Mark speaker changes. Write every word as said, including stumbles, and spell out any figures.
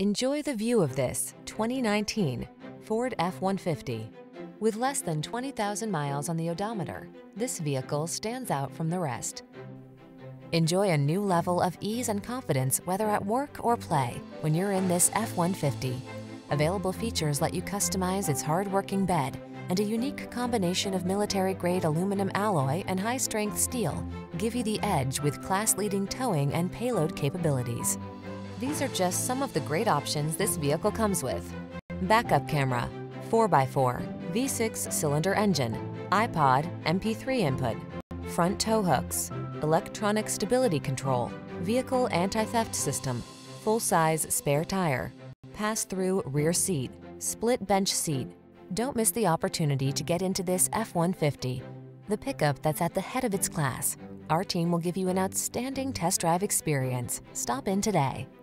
Speaker 1: Enjoy the view of this twenty nineteen Ford F one fifty. With less than twenty thousand miles on the odometer, this vehicle stands out from the rest. Enjoy a new level of ease and confidence whether at work or play when you're in this F one fifty. Available features let you customize its hard-working bed, and a unique combination of military-grade aluminum alloy and high-strength steel give you the edge with class-leading towing and payload capabilities. These are just some of the great options this vehicle comes with: backup camera, four by four, V six cylinder engine, iPod, M P three input, front tow hooks, electronic stability control, vehicle anti-theft system, full-size spare tire, pass-through rear seat, split bench seat. Don't miss the opportunity to get into this F one fifty, the pickup that's at the head of its class. Our team will give you an outstanding test drive experience. Stop in today.